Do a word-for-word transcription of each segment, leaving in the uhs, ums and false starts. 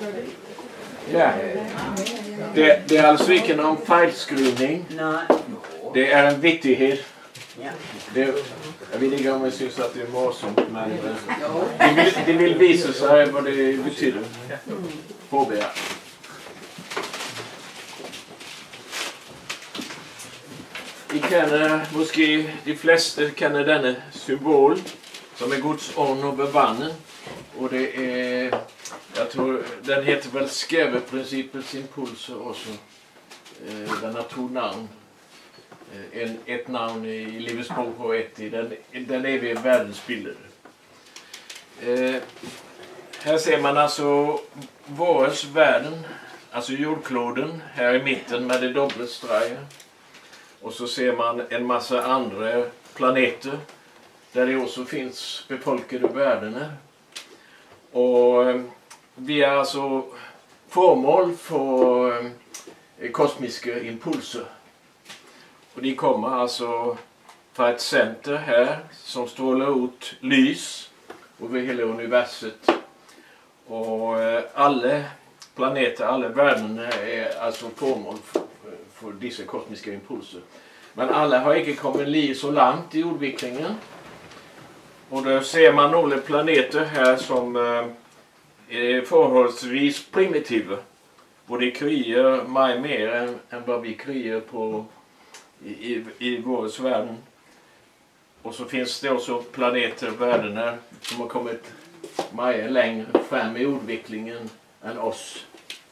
Ja. Det, det är alltså inte någon fejlskrivning. Det är en vittighet. Det, jag vet inte om jag syns att det är morsomt, men det vill, det vill visa sig vad det betyder. Påbörja. Vi känner, måske de flesta känner denna symbol som är Guds ånd och bevanning. Och det är, jag tror, den heter väl Skæveprincippets impulser också. Den har två namn. En, ett namn i Livets bok och ett i den, den eviga världsbilden. Eh, här ser man alltså vårens världen, alltså jordkloden här i mitten med det dubbla strecket. Och så ser man en massa andra planeter där det också finns befolkade världen. Och eh, vi är alltså föremål för eh, kosmiska impulser. Och de kommer alltså från ett center här som strålar ut lys över hela universet. Och eh, alla planeter, alla världen är alltså föremål för, för dessa kosmiska impulser. Men alla har inte kommit li så långt i utvecklingen. Och då ser man några planeter här som eh, är förhållsvis primitiva. Och de kryar mig mer än, än vad vi kryar på i, i, i vår världen. Och så finns det också planeter, världen som har kommit mycket längre fram i utvecklingen än oss.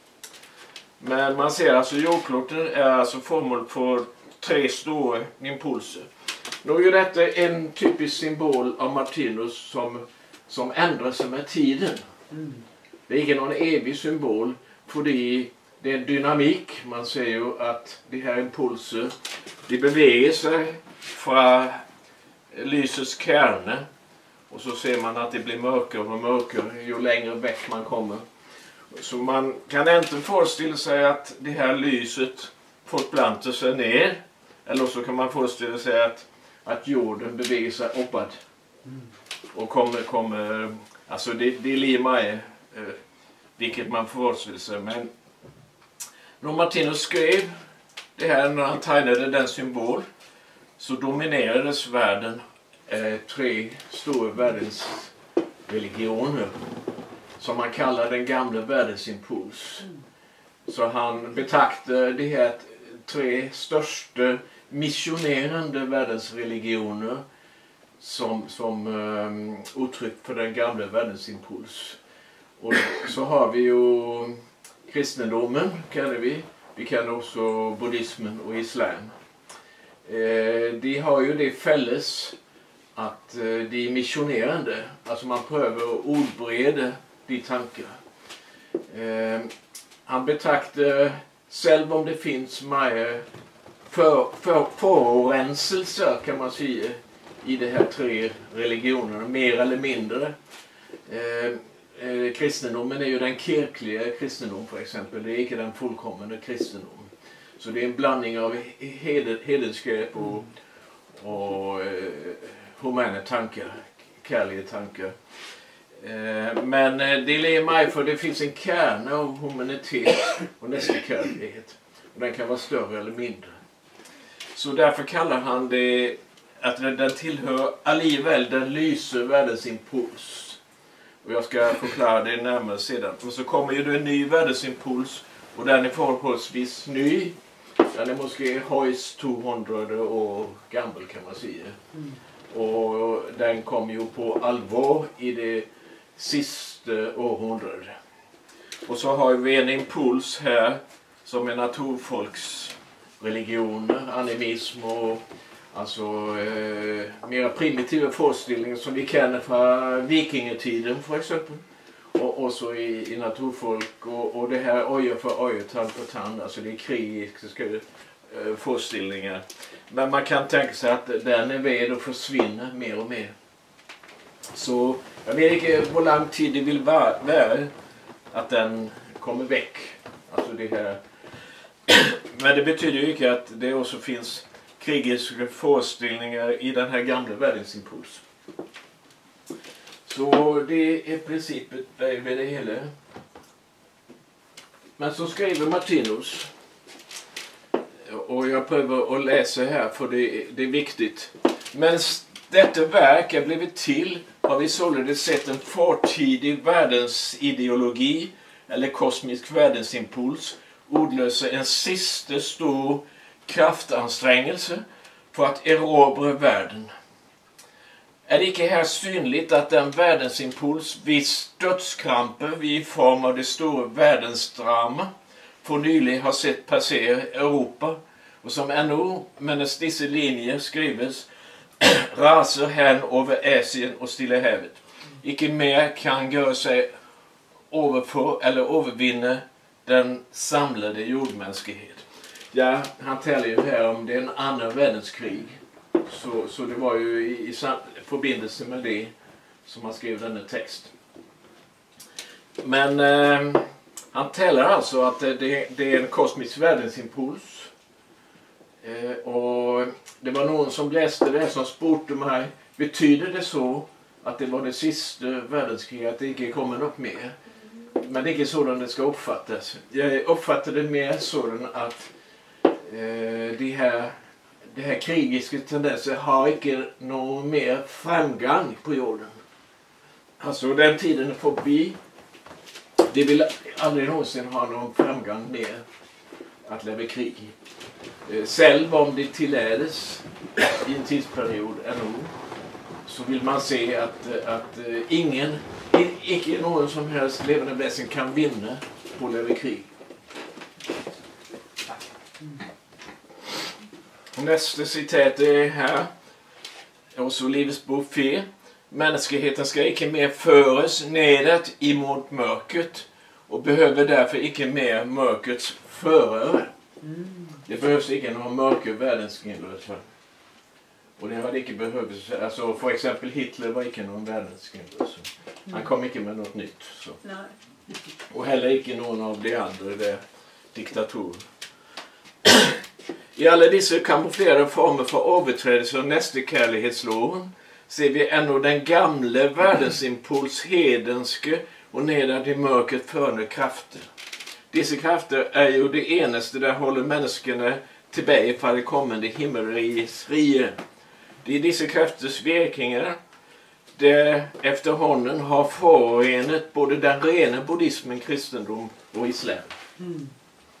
Men man ser alltså jordkloten är alltså föremål för tre stora impulser. Nu är ju detta en typisk symbol av Martinus som, som ändrar sig med tiden. Mm. Det är inte någon evig symbol, för det är en dynamik. Man ser ju att de här impulser de beväger sig från lysets kärna. Och så ser man att det blir mörkare och mörkare ju längre väck man kommer. Så man kan inte föreställa sig att det här lyset fortplantar sig ner. Eller så kan man föreställa sig att, att jorden beväger sig uppåt. Och kommer, kommer alltså det, det är lima eh, vilket man föreställer sig. Men när Martinus skrev det här, när han tegnade den symbol, så dominerades världen eh, tre stora världens religioner som man kallar den gamla världens impuls. Så han betraktade de här tre största missionerande världens religioner som, som um, uttryck för den gamla världens impuls. Och så har vi ju kristendomen, kallar vi. Vi kan också buddhismen och islam. Eh, de har ju det fälles att eh, de är missionerande. Alltså man prövar att ordbreda de tankar. Eh, han betraktar, själv om det finns mycket för, för, förorenselser kan man säga i de här tre religionerna, mer eller mindre. Eh, eh, kristendomen är ju den kirkliga kristendom för exempel, det är inte den fullkomna kristendom. Så det är en blandning av hed, hedenskap och, och eh, humana tankar, kärliga tankar. Eh, men eh, det är mig för det finns en kärna av humanitet och nästekärlighet. Och den kan vara större eller mindre. Så därför kallar han det att den tillhör alliväl den lyser världens impuls. Och jag ska förklara det närmare sedan. Och så kommer ju det en ny världens impuls. Och den är förhållsvis ny. Den är måske högst tvåhundra år gammal kan man säga. Mm. Och den kom ju på allvar i det sista århundradet. Och så har vi en impuls här som är naturfolksreligioner, animism och alltså eh, mer primitiva föreställningar som vi känner från vikingatiden för exempel. Och, och så i, i naturfolk och, och det här öga för öga, tand för tand, alltså det är krigiska eh, föreställningar. Men man kan tänka sig att den är ved att försvinna mer och mer. Så jag vet inte hur lång tid det vill vara att den kommer väck. Alltså det här. Men det betyder ju inte att det också finns krigiska föreställningar i den här gamla världens impuls. Så det är principet med det hela. Men så skriver Martinus, och jag prövar att läsa här för det, det är viktigt. Men detta verk är blivit till har vi således sett en fortidig världens-ideologi eller kosmisk världens-impuls ordlösa en sista stor kraftansträngelse för att erobra världen. Är det inte här synligt att den världens-impuls vis dödskramper vi i form av det stora världensdrama för nylig har sett passera Europa och som ännu medan dessa linjer skrivs raser hän över Asien och Stilla havet. Icke mer kan göra sig överför eller övervinna den samlade jordmänsklighet. Ja, han talar ju här om det är en annan världskrig. Så, så det var ju i, i förbindelse med det som han skrev denna text. Men eh, han talar alltså att det, det är en kosmisk världsimpuls. Eh, och det var någon som läste det som spurte mig, betyder det så att det var det sista världskriget, att det inte kommer något mer? Men det är inte sådan det ska uppfattas. Jag uppfattar det mer sådan att eh, de här Det här krigiska tendenser har inte någon mer framgång på jorden. Alltså den tiden är förbi. De vill aldrig någonsin ha någon framgång mer att leva krig. Själv om det tillädes i en tidsperiod ännu så vill man se att, att ingen, icke någon som helst levande väsen kan vinna på att leva krig. Nästa citat är här. Och så Livets Buffé. Mänskligheten ska icke mer föras nedat emot mörkret och behöver därför icke mer mörkrets förare. Mm. Det behövs icke någon mörker världensskillelse. Och det hade icke behövts. Alltså för exempel Hitler var icke någon världensskillelse. Han kom icke med något nytt. Så. Nej. Och heller icke någon av de andra där diktatorer. I alla dessa kamouflerade former för överträdelse av nästekärlighetsloven ser vi ändå den gamla världsimpuls hedenske och nedan i mörkret förande krafter. Dessa krafter är ju det enaste där håller människorna tillbaka för det kommande himmelrikets rike. Det är dessa krafters verkningar där efter honom har förenat både den rena buddhismen, kristendom och islam. Mm.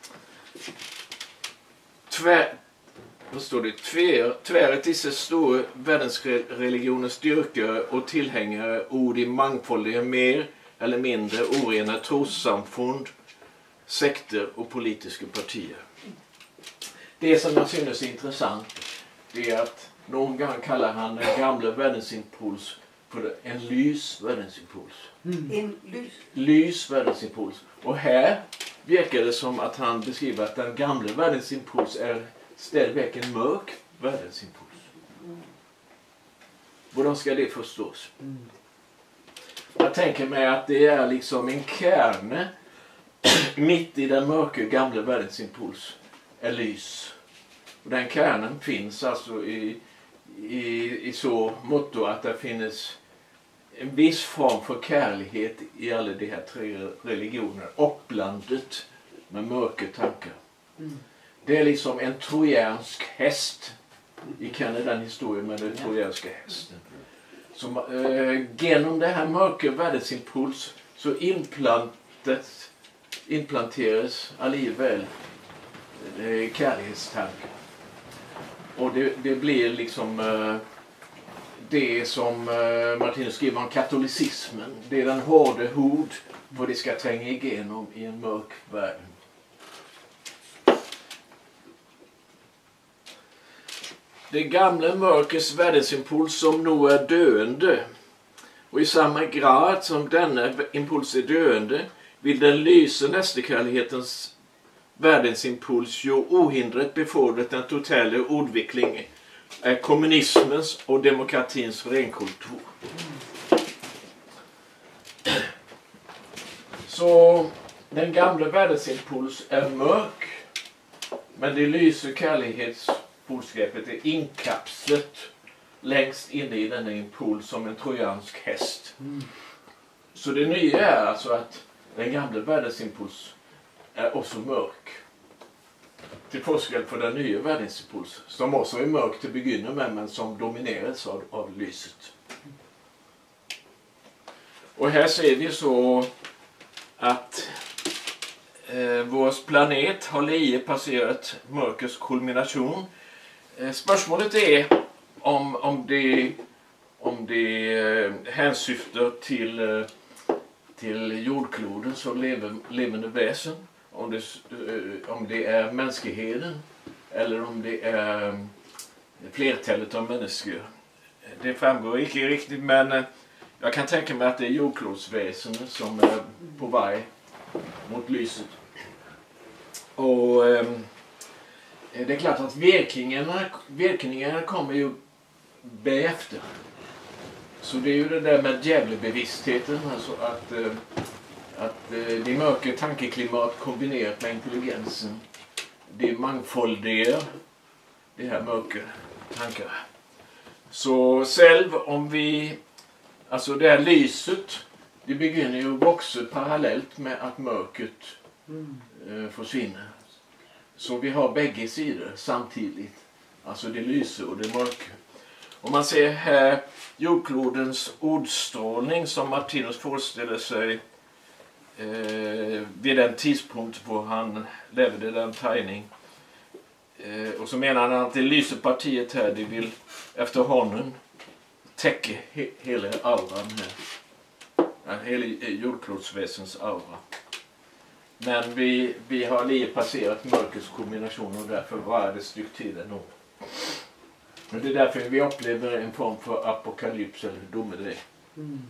Tvär, då står det, tvär, tväret dessa stora världsreligioners styrkare och tillhängare ord i mångfaldiga mer eller mindre orena trossamfund, sekter och politiska partier. Det som jag synes intressant det är att någon gång kallar han den gamla världsimpuls för en lys världsimpuls. Mm. En lys? Lys världsimpuls. Och här verkar det som att han beskriver att den gamla världsimpuls är ställväck en mörk världsimpuls. Mm. Hur ska det förstås? Mm. Jag tänker mig att det är liksom en kärna mitt i den mörka gamla världsimpuls är lys. Och den kärnan finns alltså i, i, i så motto att det finns en viss form för kärlighet i alla de här tre religionerna uppblandat med mörka tankar. Mm. Det är liksom en trojansk häst. Vi känner den historien med den trojanska hästen. Som, eh, genom det här mörka världsimpuls så implantet, implanteras alliväl eh, kärlighetstankar. Och det, det blir liksom eh, det som eh, Martinus skriver om katolicismen. Det är den hårda hud vad det ska tränga igenom i en mörk värld. Det gamla mörkers världsimpuls som nu är döende. Och i samma grad som denna impuls är döende vill den lysa nästekärlighetens världsimpuls ju ohindrat befordrat den totala utvecklingen är kommunismens och demokratins renkultur. Så den gamla världsimpuls är mörk, men det lyser kärlighetsbudskapet är inkapslet längst inne i denna impuls som en trojansk häst. Mm. Så det nya är alltså att den gamla världsimpuls är också mörk. Till forskel för den nya världsimpuls, som också är mörk till begynna med, men som domineras av, av lyset. Och här ser vi så att eh, vår planet har lige passerat mörkers kulmination. Eh, spörsmålet är om, om det, om det eh, hänsyftar till, eh, till jordkloden som lever, levande väsen. Om det, eh, om det är mänskligheten eller om det är eh, flertalet av människor. Det framgår inte riktigt, men eh, jag kan tänka mig att det är jordklotsväsen som är på väg mot lyset. Och eh, det är klart att verkningarna, verkningarna kommer ju efter. Så det är ju det där med djävulbevisstheten, alltså att, eh, att eh, det mörka tankeklimat kombinerat med intelligensen, det mångfaldiga det här mörka tankar. Så själv om vi, alltså det här lyset, det begynner ju växa parallellt med att mörkret eh, försvinner. Så vi har bägge sidor samtidigt. Alltså det lyser och det mörka. Om man ser här jordklodens ordstrålning som Martinus föreställer sig eh, vid den tidpunkt då han levde den tegning. Eh, och så menar han att det lyser partiet här, det vill efter honom täcka he hela auran här. Ja, hela jordklotsväsens aura. Men vi, vi har lite passerat mörkets kombination och därför var det styck tiden nog. Men det är därför vi upplever en form för apokalyps eller domedag. Mm.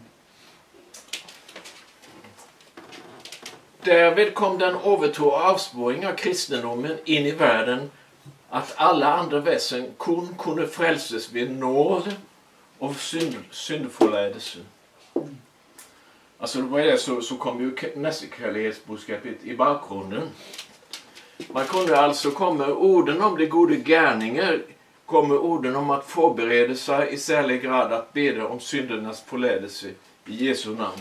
Därvid kom den övertro och avspåring av kristendomen in i världen att alla andra väsen kun kunde frälses vid nåd och synd, syndförlåtelse. Mm. Alltså vad är det så, så kom ju nästekärlighetsbudskapet i bakgrunden. Man kunde alltså komma orden om de goda gärningar, kommer orden om att förbereda sig i särskild grad att bedra om syndernas förlåtelse i Jesu namn.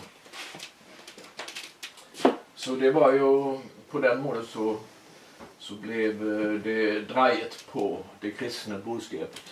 Så det var ju på den måten så, så blev det drejet på det kristna budskapet.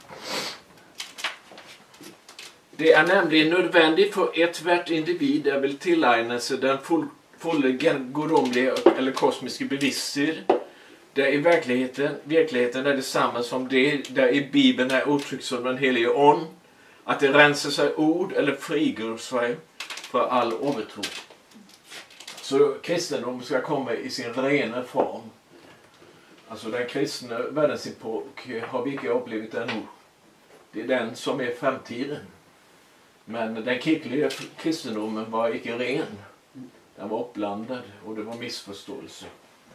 Det är nämligen nödvändigt för ett hvert individ att vill tillägna sig den full, fulla gudomliga eller kosmiska bevissthet. Där i verkligheten, verkligheten är detsamma som det där i Bibeln är uttryckt som den helige on. Att det rensar sig ord eller frigår sig för all övertro. Så kristendom ska komma i sin rena form. Alltså den kristna världsepok har vi inte upplevt ännu. Det är den som är framtiden. Men den kirkliga kristendomen var inte ren. Den var uppblandad och det var missförståelse.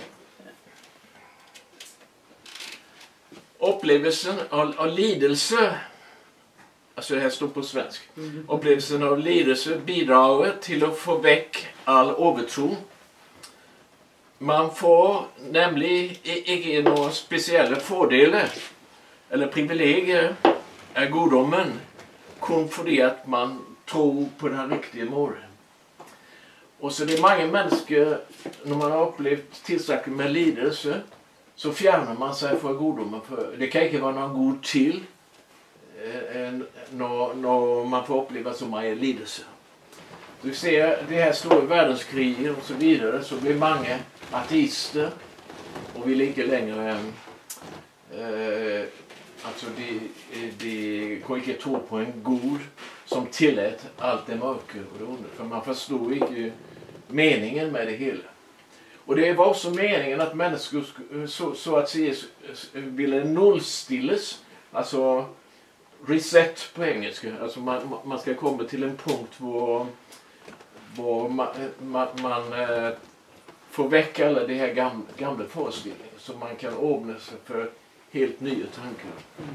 Upplevelsen av, av lidelse, alltså det här står på svensk. Mm. Upplevelsen av lidelse bidrar till att få väck all övertro. Man får nämligen inte några speciella fördelar eller privilegier är godomen kun för det att man tror på den riktiga målen. Och så det är många människor, när man har upplevt tillräckligt med lidelse, så fjärnar man sig för godomen. För det kan inte vara någon god till eh, när, när man får uppleva så mycket lidelse. Du ser det här stora världskriget och så vidare, så blir många ateister och vill inte längre eh, alltså de, de kan inte tro på en god som tillät allt det mörker och det onda. För man förstod inte meningen med det hela. Och det var också meningen att människor så, så att säga ville nollstilles, alltså reset på engelska. Alltså man, man ska komma till en punkt hvor, hvor man, man, man eh, får väcka alla de här gamla, gamla föreställningar så man kan ordna sig för helt nya tankar. Mm.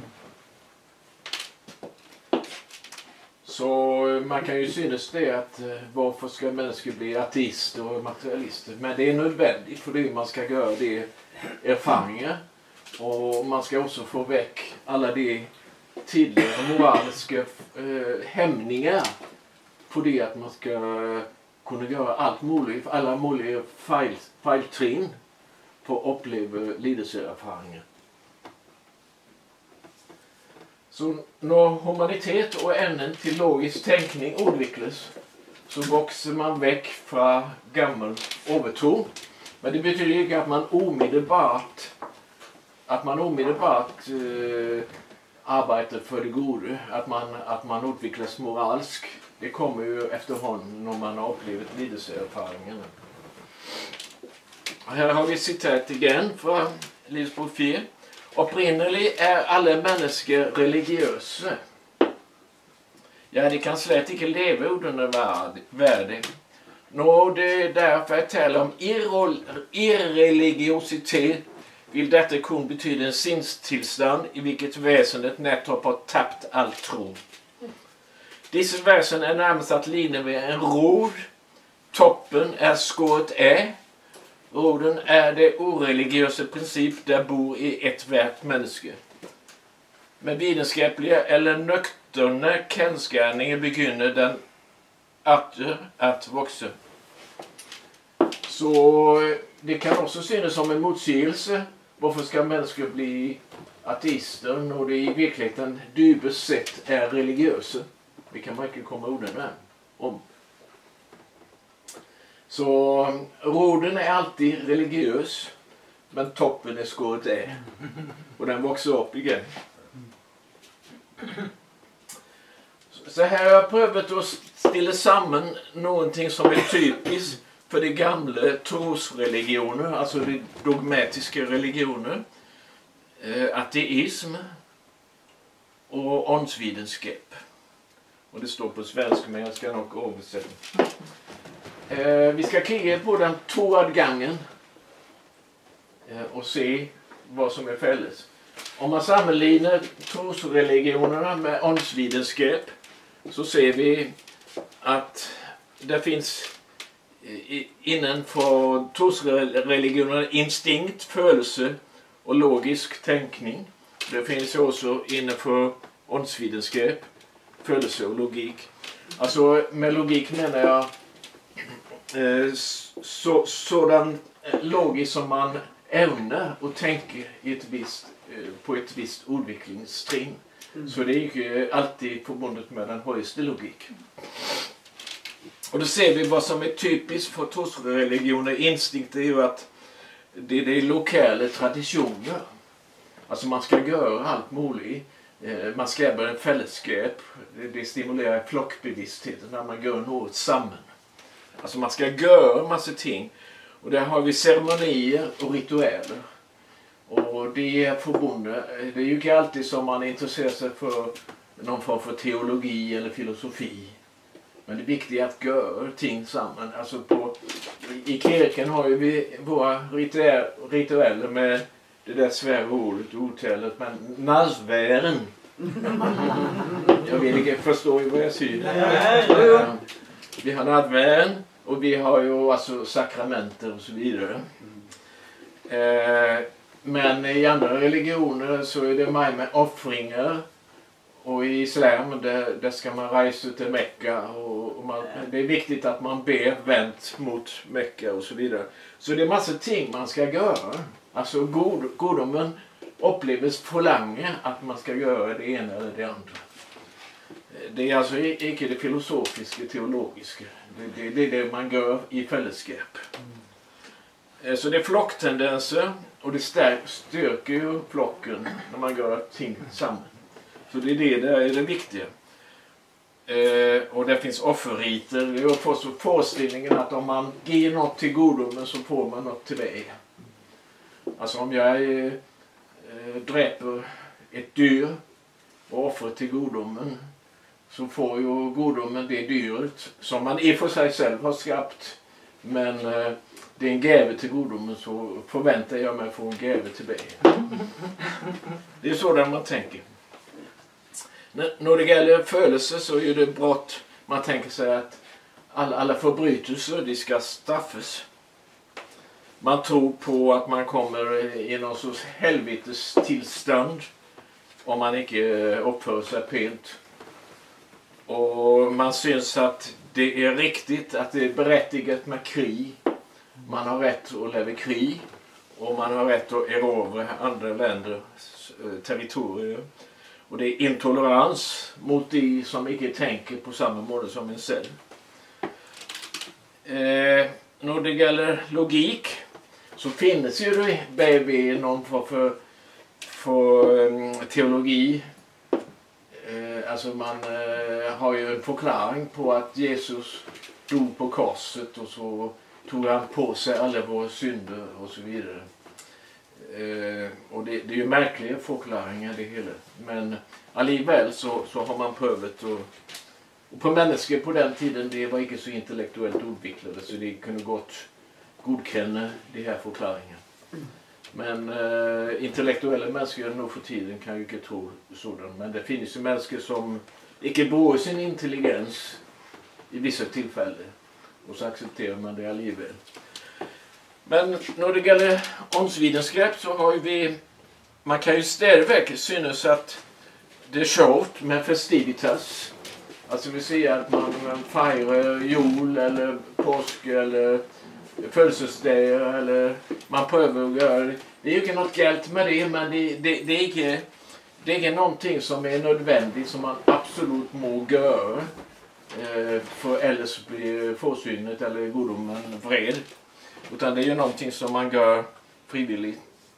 Så man kan ju synas det att varför ska människor bli ateister och materialister. Men det är nödvändigt för det man ska göra det erfarenheter. Och man ska också få väck alla de tidigare moraliska eh, hämningar på det att man ska kunne gøre alt muligt, alle mulige fejl, fejltrin for at opleve lidelseerfaringer. Så når humanitet og evnen til logisk tænkning udvikles, så vokser man væk fra gammel overtro. Men det betyder ikke at man umiddelbart, at man umiddelbart øh, arbejder for det gode, at man, at man udvikles moralsk. Det kommer jo efterhånden, når man har oplevet lidelseerfaringerne. Og her har vi citat igen fra Livsbok fire. Oprindeligt er alle mennesker religiøse. Ja, de kan slet ikke leve uden verden. Når det derfor er tale om irreligiositet, vil dette kun betyde en sindstilstand i hvilket væsenet nettopp har tabt all tro. Disse væsen er nærmest at ligne ved en rod. Toppen er skåret af. Roden er det ureligiøse princip der bor i et hvert menneske. Med videnskabelige eller nøkterne kendsgerninger begynder den atter at vokse. Så det kan også synes som en motsigelse. Hvorfor skal mennesker bli ateister når de i virkeligheten dybest sett er religiøse? Det kan man ikke komme undan om. Så roden er alltid religiøs, men toppen er skåret av. Og den vokser opp igjen. Så her har jeg prøvet å stille sammen noen ting som er typisk for de gamle trosreligioner, altså de dogmatiske religioner, ateism og åndsvidenskap. Og det står på svensk, men jeg skal nok oversette. Eh, vi skal kigge på den to ad gangen eh, og se hva som er fælles. Om man sammenligner trosreligionerna med åndsvidenskap, så ser vi at det finns eh, innenfor trosreligionerna instinkt, følelse og logisk tenkning. Det finns også innenfor åndsvidenskap, følelse og logik. Altså med logik mener jeg Så, sådan logiskt som man evner att tänka i ett visst, på ett visst utviklingstrin. Mm. Så det är inte alltid förbundet med den högsta logik. Och då ser vi vad som är typiskt för trosreligioner. Instinkt är ju att det är de lokala traditioner. Alltså man ska göra allt möjligt. Man skapar en fällskap. Det stimulerar flockbevisstheten när man gör något samman. Alltså man ska göra massa ting. Och där har vi ceremonier och ritualer. Och det är förbundet. Det är ju inte alltid som man intresserar sig för någon form för teologi eller filosofi. Men det viktiga är att göra ting samman. Alltså på, i kyrkan har ju vi våra ritualer med det där svära ordet, hotellet, men nazvären. Jag vill inte förstå vad jag säger. Vi har nadvären och vi har ju alltså sakramenter och så vidare. Eh, men i andra religioner så är det mer med offringar. Och i islam där, där ska man resa till Mekka. Och, och man, det är viktigt att man ber vänt mot Mekka och så vidare. Så det är massa ting man ska göra. Alltså god, godomen upplevs förlange att man ska göra det ena eller det andra. Det är alltså inte det filosofiska, teologiska. Det, det, det är det man gör i fällskap. Mm. Så det är flocktendenser och det stärk, styrker ju flocken när man gör ting samman. Så det är det där är det viktiga. Eh, och det finns offerriter. Det är också föreställningen att om man ger något till godomen så får man något tillbaka. Alltså om jag eh, dräper ett dyr och offrar till godomen, så får ju godomen det dyret som man i för sig själv har skapat. Men eh, det är en gåva till godomen, så förväntar jag mig att få en gåva tillbaka. Det är så där man tänker. N- när det gäller födelse så är det brott. Man tänker sig att alla, alla förbrytelser de ska straffas. Man tror på att man kommer i någon sorts helvetes tillstånd om man inte uppför sig pent. Och man syns att det är riktigt att det är berättigat med krig. Man har rätt att leva i krig. Och man har rätt att erövra andra länders territorier. Och det är intolerans mot de som inte tänker på samma måte som en själv. Eh, när det gäller logik så finns ju det baby någon för, för, för um, teologi. Eh, alltså man eh, har ju en förklaring på att Jesus dog på korset och så tog han på sig alla våra synder och så vidare. Eh, och det, det är ju märkliga förklaringar det hela. Men alliväl så, så har man prövat och, och på människor på den tiden det var inte så intellektuellt utvecklade så det kunde gott godkänna de här förklaringarna. Men eh, intellektuella människor nu för tiden kan ju inte tro sådant. Men det finns ju människor som inte bor sin intelligens i vissa tillfällen. Och så accepterar man det alliväl. Men när det gäller åndsvetenskap så har ju vi, man kan ju ständigt synas att det är short med festivitas. Alltså vi säger att man firar jul eller påsk eller födelsedagar eller man prövar att göra det. Det är ju inte något hjälp med det, men det, det, det, är inte, det är inte någonting som är nödvändigt som man absolut må göra. För ellers blir fåsynet eller godomen vred. Utan det är ju någonting som man gör frivilligt.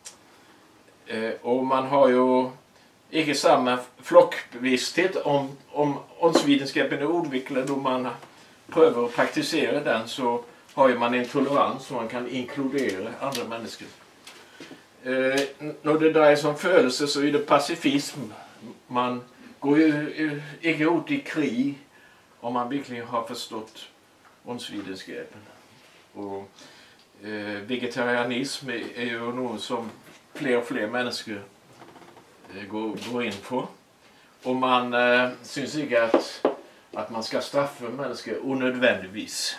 Och man har ju inte samma flockbevissthet om, om åndsvetenskapen är utvecklad och man prövar att praktisera den så har ju man en tolerans så man kan inkludera andra människor. Eh, när det drar sig om födelse så är det pacifism. Man går ju inte ut i krig om man verkligen har förstått åndsvetenskapen. Och eh, vegetarianism är, är ju något som fler och fler människor eh, går, går in på. Och man eh, syns inte att, att man ska straffa människor onödvändigtvis.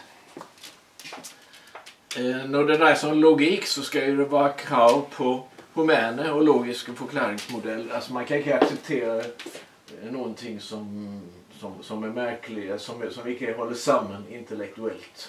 Eh, när det drar sig om logik så ska ju det vara krav på humana och logiska förklaringsmodeller. Alltså man kan inte acceptera eh, någonting som, som, som är märkliga, som, som inte håller samman intellektuellt.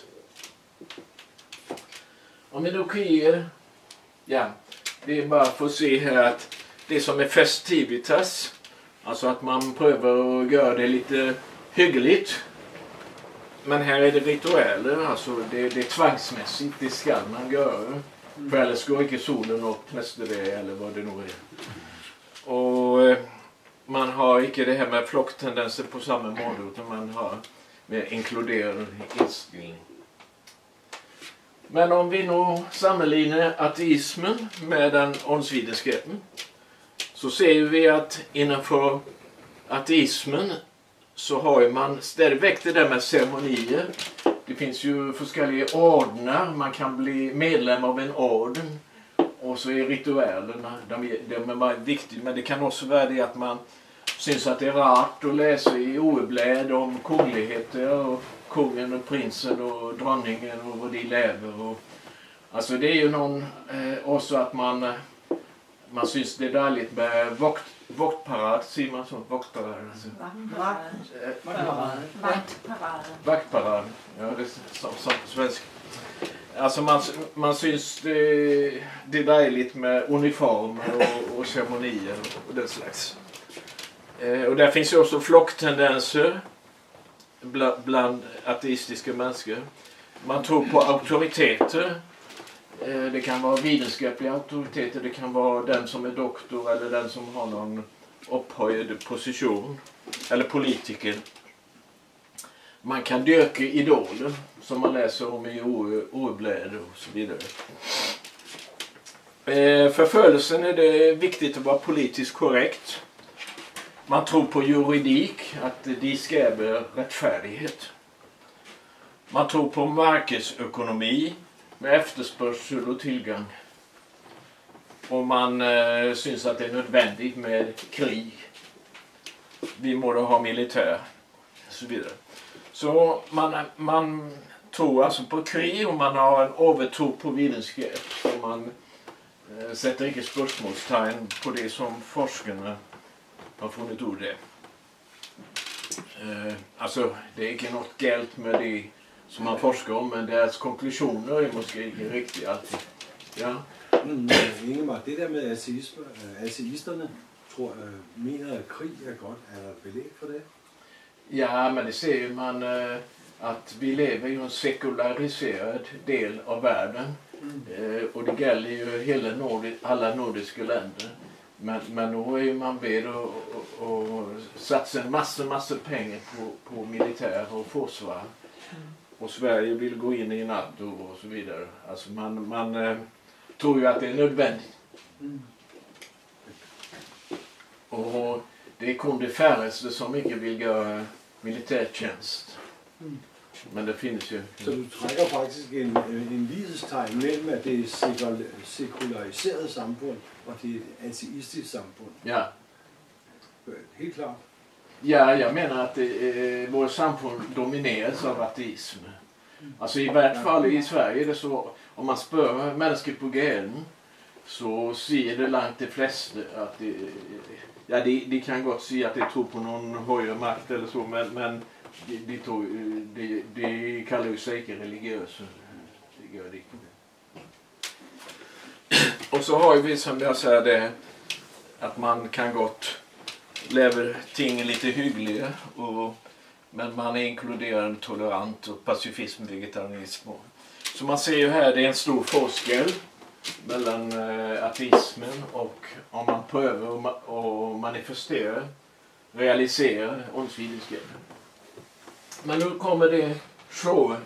Om vi då krigar, ja, det är bara för att se här att det som är festivitas, alltså att man prövar att göra det lite hyggligt. Men här är det ritualer, alltså det, det är tvangsmässigt, det ska man göra. För annars går inte solen upp nästa dag eller vad det nu är. Och eh, man har inte det här med flocktendenser på samma måte utan man har mer inkluderande inställning. Men om vi nu sammanlignar ateismen med den åndsvetenskapen så ser vi att innanför ateismen så har man ständigt det där med ceremonier. Det finns ju olika ordnar, man kan bli medlem av en orden och så är ritualerna, de, de är viktiga, men det kan också vara det att man syns att det är rart att läsa i oebläd om kungligheter och kungen och prinsen och dronningen och vad de lever. Och, alltså det är ju någon eh, också att man, man syns det är dåligt med vakt, vaktparad, säger man så? Vaktparad. Alltså. Vaktparad. Vaktparad. Vaktparad. Ja, det är som, som på svenska. Alltså man, man syns det, det är dåligt med uniformer och, och ceremonier och, och det slags. Eh, och där finns ju också flocktendenser bland, bland ateistiska människor. Man tror på auktoriteter. Eh, det kan vara vetenskapliga auktoriteter, det kan vara den som är doktor eller den som har någon upphöjd position. Eller politiker. Man kan dyrka idoler som man läser om i oebläder och så vidare. Eh, för förföljelsen är det viktigt att vara politiskt korrekt. Man tror på juridik, att de skräver rättfärdighet. Man tror på marknadsekonomi med efterspörsel och tillgång. Och man eh, syns att det är nödvändigt med krig. Vi måste ha militär och så vidare. Så man, man tror alltså på krig och man har en övertro på vetenskap. Så man eh, sätter inte spörsmålstegn på det som forskarna har funnit ur det. Eh, alltså, det är inte något galt med det som man forskar om, men deras konklusioner är måske inte riktigt alltid. Ja. Mm, Ingemar, det der med ateisme, ateisterne tror, øh, mener, at krig er godt. Er der belæg for det? Ja, men det ser man eh, att vi lever i en sekulariserad del av världen. Mm. Eh, och det gäller ju hela Nord alla nordiska länder. Men, men nu är ju man vid att satsa en massa, massa pengar på, på militär och försvar. Mm. Och Sverige vill gå in i NATO och så vidare. Alltså man, man eh, tror ju att det är nödvändigt. Mm. Och det är kun det färreste som inte vill göra militärtjänst. Mm. Men det finns ju. Så du trækker faktisk en, en lighedstegn mellem, at det er et sekulariseret samfund, og det er et ateistisk samfund. Ja. Helt klart. Ja, jag menar att eh, vår samfund domineras av ateism. Mm. Alltså i vart fall i Sverige är det så, om man spör människor på gärden så ser det långt de flesta att det, ja, de, de kan gott säga att de tror på någon högre makt eller så, men, men de, de, tror, de, de kallar ju sig inte religiösa. Det gör de inte. Och så har vi, som jag säger, det att man kan gott leva ting lite hyggliga, och, men man är inkluderande, tolerant och pacifism, vegetarianism. Så man ser ju här, det är en stor forskel mellan eh, ateismen och om man prövar att manifestera, realisera åndsvidenskapen. Men nu kommer det show.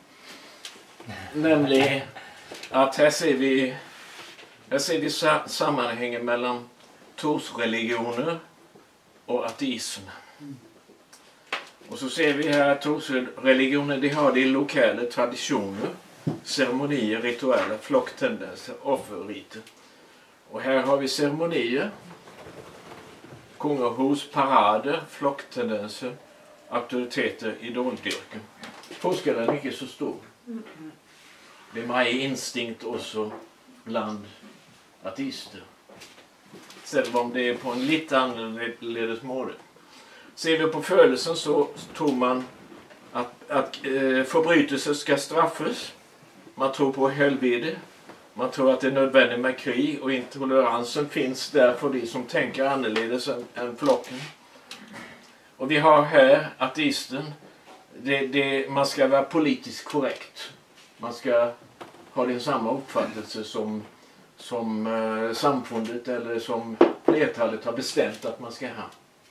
Nämligen att här ser vi, här ser vi sa sammanhängen mellan trosreligioner och ateism. Och så ser vi här att trosreligioner, de har de lokala traditioner, ceremonier, ritualer, flocktendenser, offerriter. Och här har vi ceremonier, kungahus, parader, flocktendenser, auktoriteter, idoldyrkan. Forskaren är inte så stor. Det är mycket instinkt också bland ateister. Även om det är på en lite annorledes mål. Ser vi på födelsen så tror man att, att eh, förbrytelser ska straffas. Man tror på helvete. Man tror att det är nödvändigt med krig, och intoleransen finns där för de som tänker annorledes än, än flocken. Och vi har här ateisten. Det, det, man ska vara politiskt korrekt. Man ska ha den samma uppfattelse som, som eh, samfundet eller som flertalet har bestämt att man ska ha.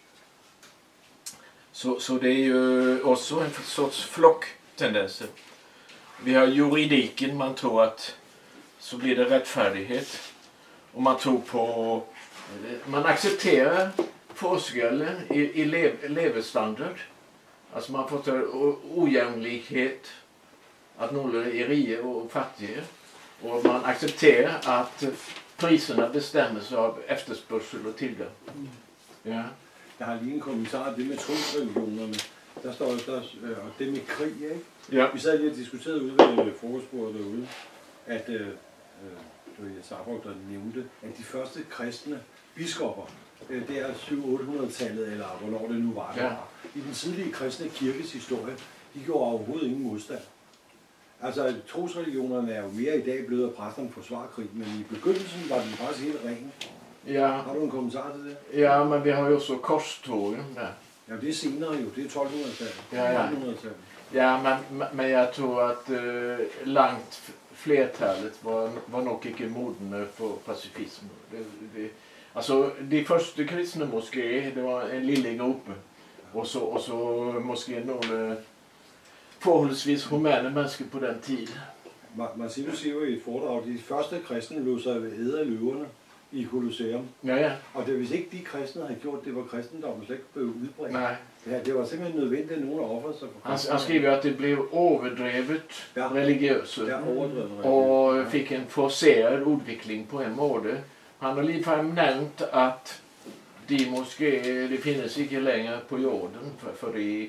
Så, så det är ju också en sorts flocktendenser. Vi har juridiken, man tror att så blir det rättfärdighet. Och man tror på, man accepterar forskellen i, i lev, levestandard. Alltså man får ta ojämlikhet, att några är rika och fattiga. Och man accepterar att priserna bestäms av efterspörsel och tillgång. Ja. Jeg har lige en kommentar, det med trosreligionerne. Der står der, og det med krig, ikke? Ja. Vi sad lige og diskuterede ude ved frokostbordet derude, at øh, det var Jens Arborg, der nævnte, at de første kristne biskopper, øh, det er syv otte-hundrede-tallet, eller hvornår det nu var, det var. I den tidlige kristne kirkes historie, de gjorde overhovedet ingen modstand. Altså, trosreligionerne er jo mere i dag blevet, at præsterne forsvarer krig, men i begyndelsen var den faktisk helt ren. Ja. Har du en kommentar til det? Ja, men vi har ju också korstågen där. Ja, det är senare ju. Det är tolvhundra-talet. Ja, ja. Ja, men, men jag tror att uh, långt flertalet var, var nog inte modna för pacifism. Det, det, alltså, de första kristna moské, det var en liten grupp. Och så, och så moské några förhållsvis humana människor på den tiden. Marcellus siger jo i et foredrag, at de første kristne lod sig ved æde af løverne i Colosseum. Ja, ja. Og det, hvis ikke de kristne havde gjort det, var kristendommen slet ikke blevet udbredt. Nej. Ja, det var simpelthen nødvendigt, at nogen offrede sig for han, han skriver att det blev överdrivet ja. religiöst ja, och fick en forcerad utveckling på en måte. Han har likväl nämnt att de moské, det finns inte längre på jorden för, för de,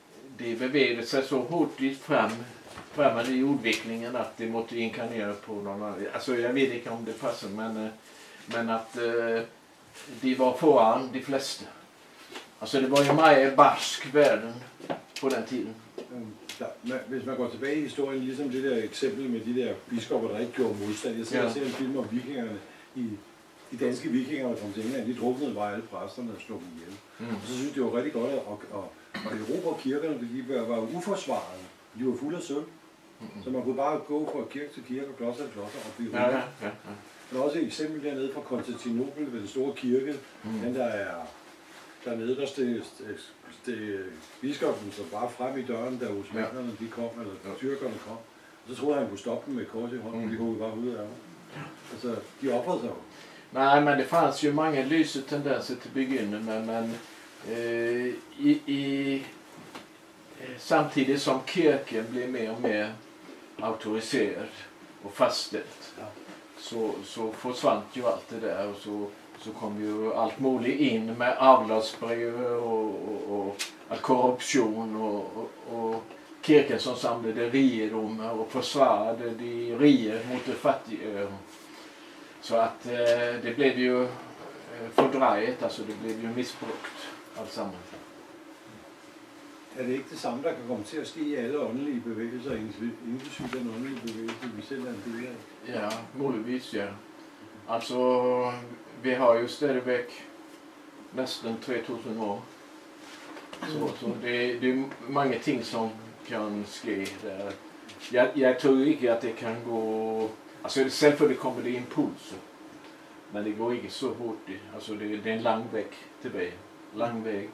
de bevägade sig så hurtigt fram framåt i utvecklingen att de måste inkarnera på någon annan. Alltså jag vet inte om det passar, men, men att eh, de var föran de flesta. Alltså det var ju meget barsk världen på den tiden. Der, man, hvis man går tilbage i historien, ligesom det der eksempel med de der biskopper, der ikke gjorde modstand. Jeg ser, ja. ser en film om vikingerne, i, de danske vikinger, der kom til England, de druknede bare alle præsterne og slog dem ihjel. Mm. Og så synes det var rigtig godt, at og, og, og Europa og kirkerne, de var, var uforsvarede. De var fulde af sølv. Mm. Så man kunne bare gå fra kirke til kirke og kloster til kloster og blive ja, ja, ja, ja. Der er også et eksempel dernede fra Konstantinopel ved den store kirke. Mm. Den der er dernede, der steg, steg biskoppen så bare frem i døren, da osmannerne de kom, eller ja. Tyrkerne kom. Og så troede han, han kunne stoppe dem med kors i hånden, mm. de kunne bare ud af ham. Altså, de offrede sig jo. Nej, men det fanns ju många lyse tendenser till begynnelsen, men, men eh, i, i, samtidigt som kyrkan blev mer och mer auktoriserad och fastställt, ja. så, så försvann ju allt det där och så, så kom ju allt möjligt in med avlatsbrev och, och, och korruption och, och, och kyrkan som samlade rikedomar och försvarade de rike mot de fattiga. Så att eh, det blev ju eh, fördrejet, alltså det blev ju missbrukt alltsammans. Er det ikke det samme, der kan komme til at ske i alle åndelige bevægelser, inklusive den åndelige bevægelse, vi selv er en del af? Ja, muligvis, ja. Alltså, vi har ju stadigvæk nästan tre tusen år. Så, så det, det är många ting som kan ske där. Jag, jag tror inte att det kan gå... Alltså självklart kommer det impulser. Men det går inte så hårt. Alltså det, det är en lång väg tillbaka. Lång väg.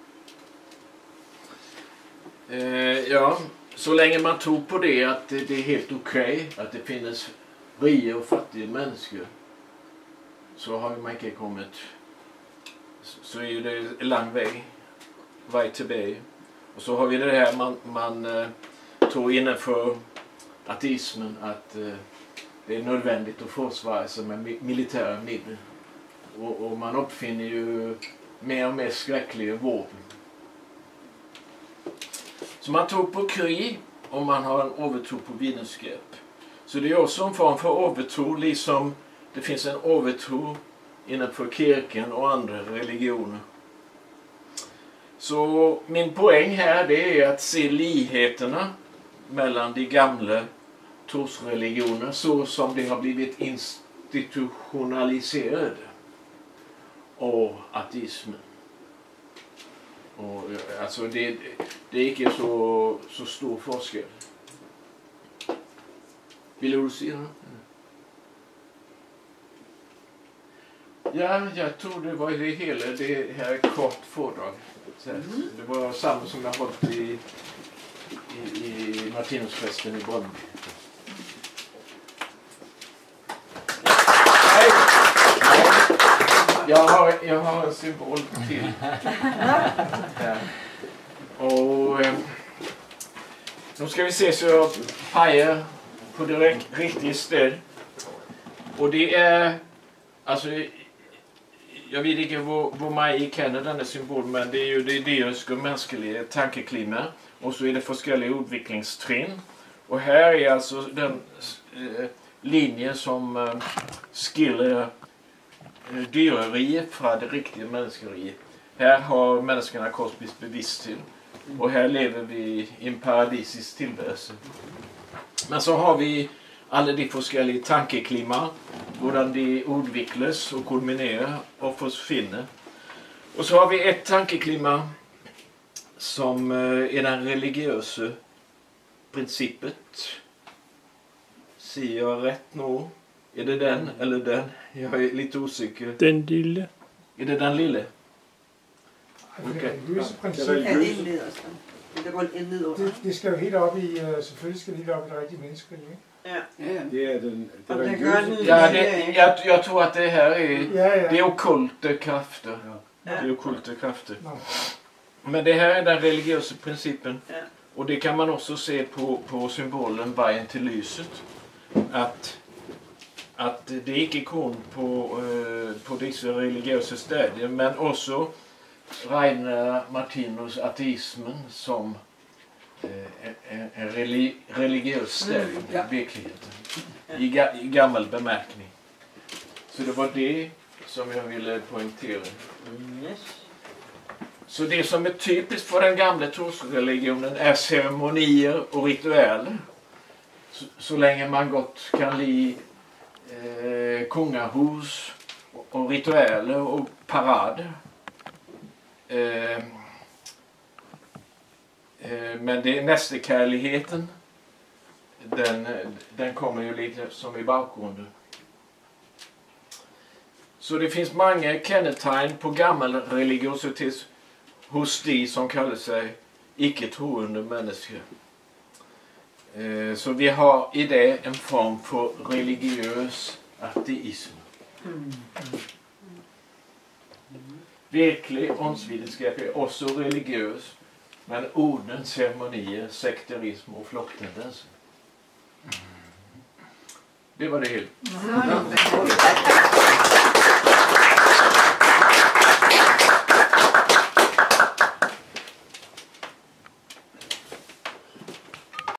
Eh, ja, så länge man tror på det att det, det är helt okej okay, att det finns rika och fattiga människor, så har man inte kommit, så är ju det en lång väg, väg tillbaka. Och så har vi det här man, man eh, tror innanför ateismen att eh, det är nödvändigt att försvara sig med militära medel. Och, och man uppfinner ju mer och mer skräckliga vapen. Så man tror på krig och man har en övertro på vetenskap. Så det är också en form för övertro, liksom det finns en övertro innanför kyrkan och andra religioner. Så min poäng här det är att se likheterna mellan de gamla trosreligioner så som de har blivit institutionaliserade och ateismen. Och, alltså det, det är inte så, så stor forskel. Vill du säga det? Ja, jag tror det var det hela. Det här är kort föredrag. Mm. Det var samma som jag hållit i, i, i Martinusfesten i Brönnby. Jag har, jag har en symbol till. Ja. Och eh, nu ska vi se så jag pajar på det riktiga stöd. Och det är, alltså, jag vet inte vad, vad man känner denna symbol, men det är ju det idéiska och mänskliga tankeklimat. Och så är det forskjelliga utvecklingstrinn. Och här är alltså den eh, linjen som eh, skiljer dyreriet från det riktiga mänskeriet. Här har människorna kosmisk bevissthet och här lever vi i en paradisisk tillvärelse. Men så har vi alla de forskjelliga tankeklimat, hur de utvecklas och kulminerar och försvinner. Och så har vi ett tankeklimat som är den religiösa principet. Säger jag rätt nu? Är det den eller den? Jag är lite osäker. Den lille. Är det den lille? Okay. Det er det nederst. Det går ind nederst. Det, det skal jo helt op i, uh, selvfølgelig skal det helt op i det rigtige menneske, ikke? Ja. Ja, det er den, det Og er det gør den Ja, det, jag, jag tror att det här är, Ja, ja. det är ockulta krafter. Ja. Det är ockulta krafter. Nå. Men det här är den religiösa principen. Ja. Och det kan man också se på, på symbolen vägen till lyset. Att, att det är inte kun på, uh, på dessa religiösa stadier, men också Rainer Martinus ateismen som uh, en, en religi religiös stadie i ja. verkligheten. I, ga I gammal bemärkning. Så det var det som jag ville poängtera. Yes. Så det som är typiskt för den gamla trosreligionen är ceremonier och ritualer. Så, så länge man gott kan li eh, kungahus och, och ritualer och parader. Eh, eh, men det är nästekärligheten. Den, den kommer ju lite som i bakgrunden. Så det finns många kännetegn på gammal religiositet hos de som kallar sig icke-troende människor. Eh, så vi har i det en form för religiös ateism. Mm. Verklig åndsvetenskap är också religiös, men orden, ceremonier, sekterism och flocktendenser. Det var det helt. Mm.